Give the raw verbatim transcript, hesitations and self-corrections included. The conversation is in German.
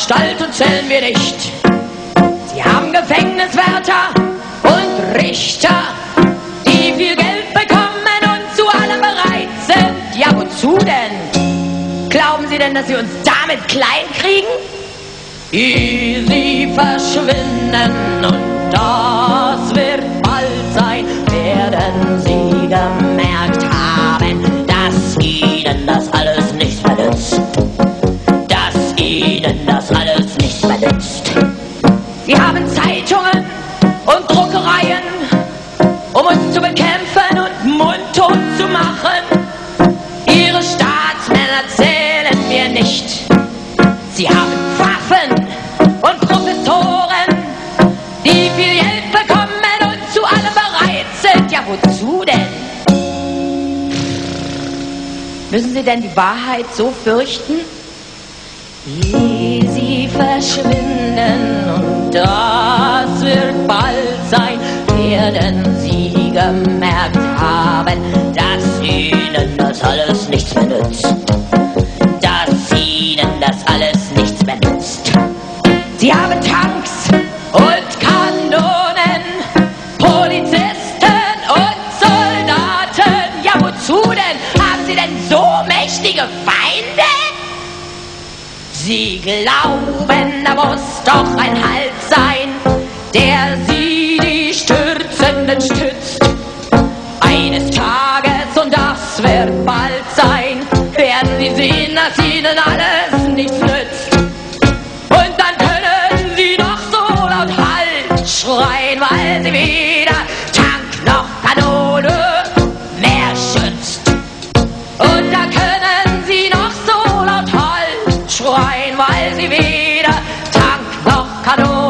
Anstalt und zählen wir nicht. Sie haben Gefängniswärter und Richter, die viel Geld bekommen und zu allem bereit sind. Ja, wozu denn? Glauben Sie denn, dass Sie uns damit klein kriegen? Ehe Sie verschwinden, und das wird bald sein, werden Sie gemerkt haben, dass Ihnen das alles nichts mehr nützt. Dass Ihnen das alles nichts mehr nützt. Sie haben Zeitungen und Druckereien, um uns zu bekämpfen und mundtot zu machen. Ihre Staatsmänner zählen wir nicht. Sie haben Waffen und Professoren, die viel Geld bekommen und zu allem bereit sind. Ja, wozu denn? Müssen Sie denn die Wahrheit so fürchten? Ehe Sie verschwinden, und das wird bald sein, werden Sie gemerkt haben, dass Ihnen das alles nichts mehr nützt. Dass Ihnen das alles nichts mehr nützt. Sie haben Tanks und Kanonen, Polizisten und Soldaten. Ja, wozu denn? Haben Sie denn so mächtige Feinde? Sie glauben, da muss doch ein Halt sein, der Sie, die Stürzenden, stützt. Eines Tages, und das wird bald sein, werden Sie sehen, dass Ihnen alles nichts nützt. Und dann können Sie noch so laut Halt schreien, weil Sie weder Tank noch Kanone mehr schützt. Und da können Sie noch so laut Halt schreien, weil Sie weder Tank noch Kanone